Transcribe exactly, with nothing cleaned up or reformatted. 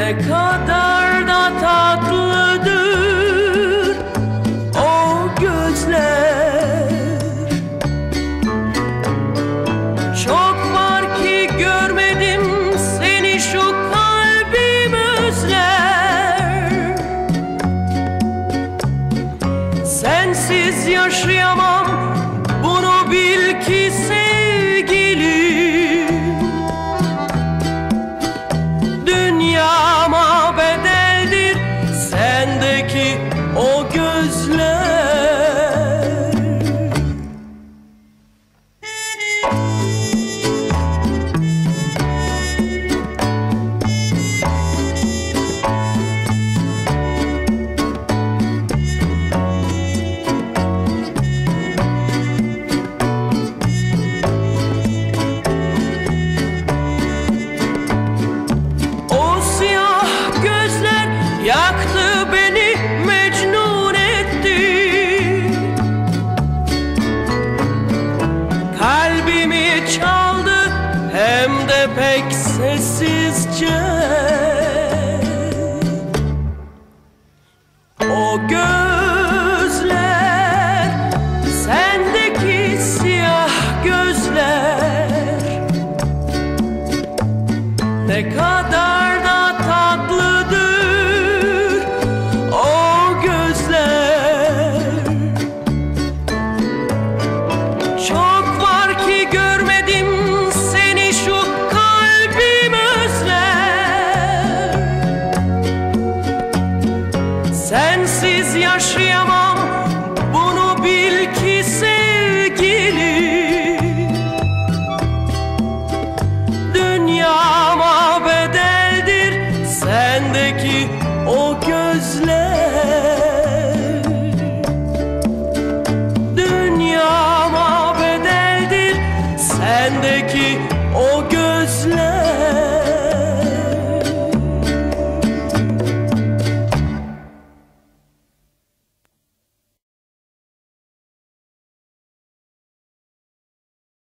Ne kadar da tatlıdır o gözler. Çok var ki görmedim seni, şu kalbim özler. Sensiz yaşayamam, bunu bil ki sevgilim. Dünyama bedeldir sendeki o gözler. Yaktı beni, mecnun etti. Kalbimi çaldı, hem de pek sessizce. O gözler, sendeki siyah gözler, ne kadar da tatlıdır o gözler. Çok var ki görmedim seni, şu kalbim özler. Sensiz yaşayamam, bunu bil ki sevgilim. Dünyama bedeldir sendeki o gözler. Dünyama bedeldir sendeki o gözler.